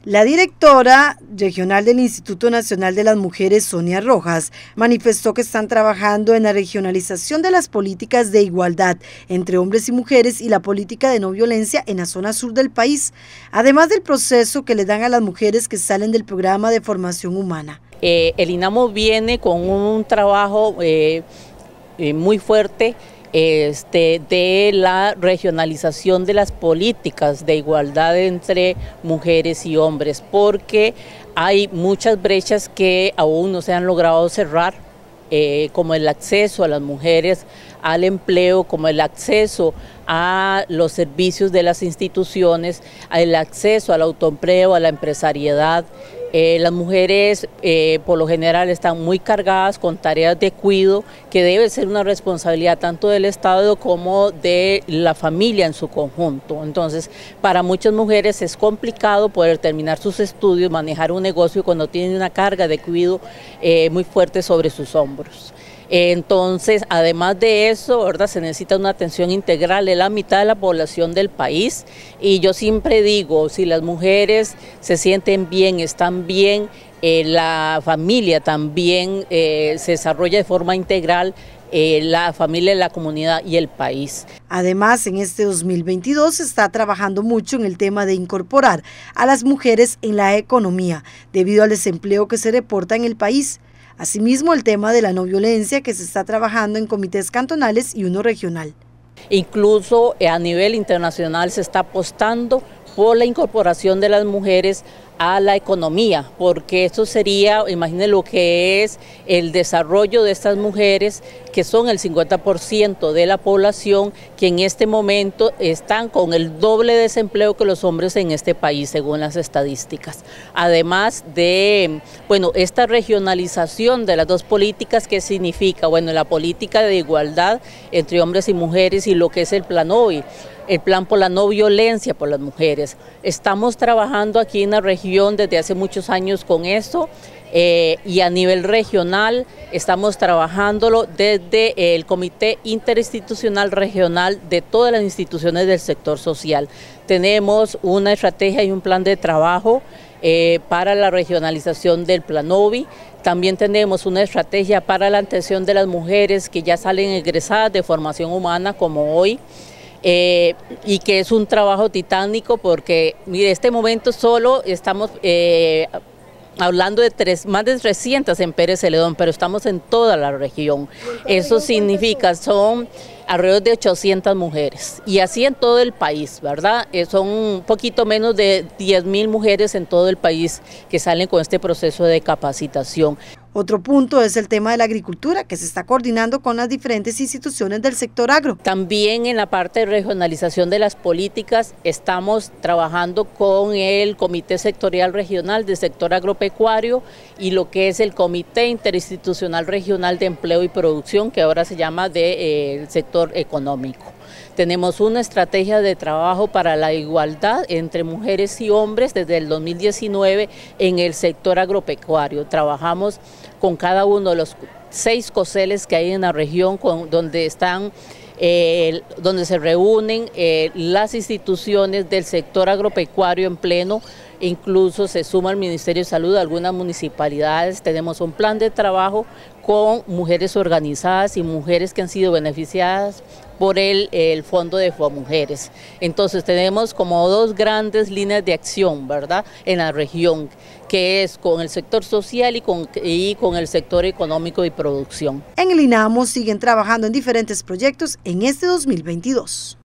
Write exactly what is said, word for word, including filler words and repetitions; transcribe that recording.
La directora regional del Instituto Nacional de las Mujeres, Sonia Rojas, manifestó que están trabajando en la regionalización de las políticas de igualdad entre hombres y mujeres y la política de no violencia en la zona sur del país, además del proceso que le dan a las mujeres que salen del programa de formación humana. Eh, el INAMO viene con un trabajo eh, eh, muy fuerte Este, de la regionalización de las políticas de igualdad entre mujeres y hombres, porque hay muchas brechas que aún no se han logrado cerrar, eh, como el acceso a las mujeres al empleo, como el acceso a los servicios de las instituciones, el acceso al autoempleo, a la empresariedad. Eh, las mujeres eh, por lo general están muy cargadas con tareas de cuidado que debe ser una responsabilidad tanto del Estado como de la familia en su conjunto. Entonces, para muchas mujeres es complicado poder terminar sus estudios, manejar un negocio cuando tienen una carga de cuidado eh, muy fuerte sobre sus hombros. Entonces, además de eso, ¿verdad?, se necesita una atención integral de la mitad de la población del país, y yo siempre digo, si las mujeres se sienten bien, están bien, eh, la familia también eh, se desarrolla de forma integral, eh, la familia, la comunidad y el país. Además, en este dos mil veintidós se está trabajando mucho en el tema de incorporar a las mujeres en la economía, debido al desempleo que se reporta en el país. Asimismo, el tema de la no violencia, que se está trabajando en comités cantonales y uno regional. Incluso a nivel internacional se está apostando por la incorporación de las mujeres a la economía, porque esto sería, imagínense lo que es el desarrollo de estas mujeres, que son el cincuenta por ciento de la población, que en este momento están con el doble desempleo que los hombres en este país, según las estadísticas. Además de, bueno, esta regionalización de las dos políticas, ¿qué significa? Bueno, la política de igualdad entre hombres y mujeres y lo que es el Plan Hoy, el plan por la no violencia por las mujeres. Estamos trabajando aquí en la región desde hace muchos años con esto, eh, y a nivel regional estamos trabajándolo desde el Comité Interinstitucional Regional de todas las instituciones del sector social. Tenemos una estrategia y un plan de trabajo eh, para la regionalización del Plan O V I. También tenemos una estrategia para la atención de las mujeres que ya salen egresadas de formación humana, como hoy. Eh, y que es un trabajo titánico, porque mire, en este momento solo estamos eh, hablando de tres, más de trescientas en Pérez Celedón, pero estamos en toda la región. Eso significa, son alrededor de ochocientas mujeres, y así en todo el país, ¿verdad? Eh, son un poquito menos de diez mil mujeres en todo el país que salen con este proceso de capacitación. Otro punto es el tema de la agricultura, que se está coordinando con las diferentes instituciones del sector agro. También en la parte de regionalización de las políticas estamos trabajando con el Comité Sectorial Regional del Sector Agropecuario y lo que es el Comité Interinstitucional Regional de Empleo y Producción, que ahora se llama del eh, sector económico. Tenemos una estrategia de trabajo para la igualdad entre mujeres y hombres desde el dos mil diecinueve en el sector agropecuario. Trabajamos con cada uno de los seis coceles que hay en la región, con, donde están, eh, donde se reúnen eh, las instituciones del sector agropecuario en pleno. Incluso se suma al Ministerio de Salud, algunas municipalidades. Tenemos un plan de trabajo con mujeres organizadas y mujeres que han sido beneficiadas por el, el Fondo de Mujeres. Entonces tenemos como dos grandes líneas de acción, ¿verdad?, en la región, que es con el sector social y con, y con el sector económico y producción. En el INAMO siguen trabajando en diferentes proyectos en este dos mil veintidós.